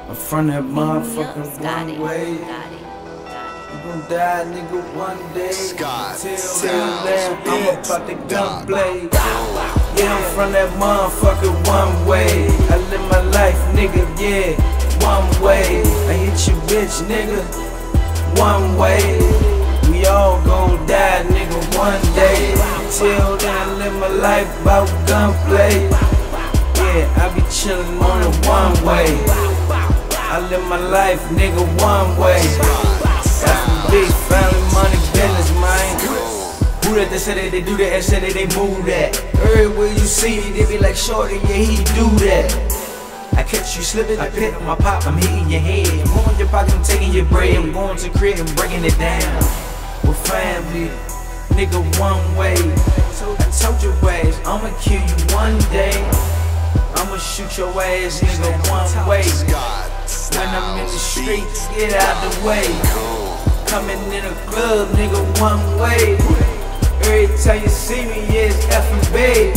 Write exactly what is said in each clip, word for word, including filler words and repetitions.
I'm from that motherfucking one way. You gon' die, nigga, one day. Scott, Till then, I'm about to gunplay. Yeah, I'm from that motherfucking one way. I live my life, nigga, yeah, one way. I hit your bitch, nigga, one way. We all gon' die, nigga, one day. Till then, I live my life about gunplay. Yeah, I be chillin' on the one way. I live my life, nigga, one way. F and B, family, money, business, man. Who that they say that they do that and say that they move that? Everywhere you see me, they be like, shorty, yeah, he do that. I catch you slipping, I pick up my pop, I'm hitting your head. I'm going your pocket, I'm taking your bread. I'm going to crib and breaking it down. With family, nigga, one way. I told your ass, I'ma kill you one day. I'ma shoot your ass, nigga, one way. When I'm in the streets, get out the way. Coming in the club, nigga, one way. Every time you see me, yeah, it's F and B.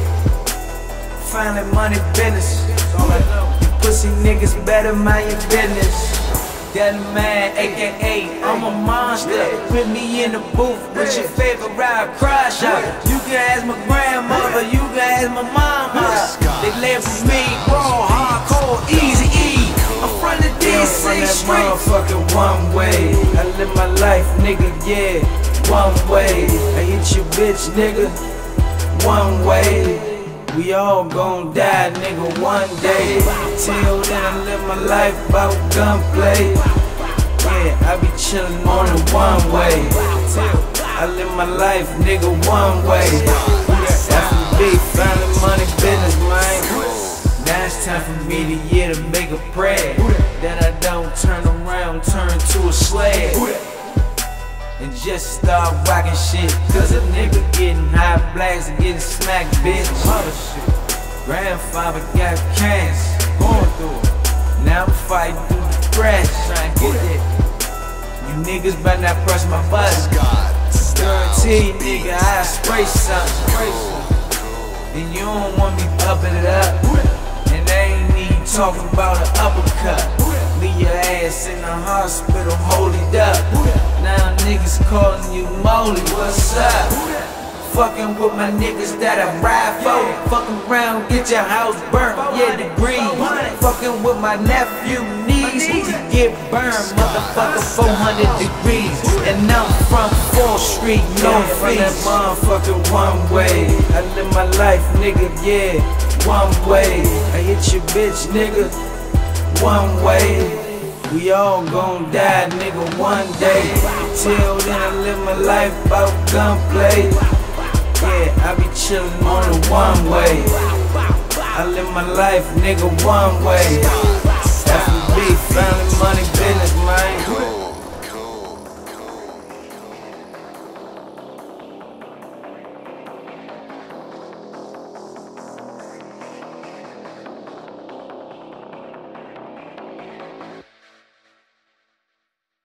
Finally money business. You pussy niggas better mind your business. That man, A K A, I'm a monster. Put me in the booth with your favorite ride crusher. You can ask my grandmother, you can ask my mama. They live for me, raw, hardcore, easy E. I'm from the D C streets. Motherfucking one way. I live my life, nigga, yeah, one way. I hit your bitch, nigga, one way. We all gon' die, nigga, one day. Till then, I live my life about gunplay. Yeah, I be chillin' on the one way. I live my life, nigga, one way. F and B, family, money, business, man. Now it's time for me to, yeah, to make a prayer that I don't turn around, turn to a slave and just start rocking shit. Cause a nigga getting high, blacks and getting smacked, bitch. Mother shit. Grandfather got cancer, going through it. Now I'm fighting through the crash, trying to get that. You niggas better not press my button. Guarantee, nigga, I spray something. And you don't want me upping it up. And I ain't even talking about an uppercut. Leave your ass in the hospital, hold it up. Now niggas calling you Molly, what's up? Fucking with my niggas that I ride for. Fucking around, get your house burnt, yeah, degrees. Fucking with my nephew, niece, he get burned, motherfucker, four hundred degrees. And I'm from fourth street, no from that motherfucking one way. I live my life, nigga, yeah, one way. I hit your bitch, nigga, one way. We all gon' die, nigga, one day. Till then, I live my life about gunplay. Yeah, I be chillin' on the one way. I live my life, nigga, one way. F and B, family, money,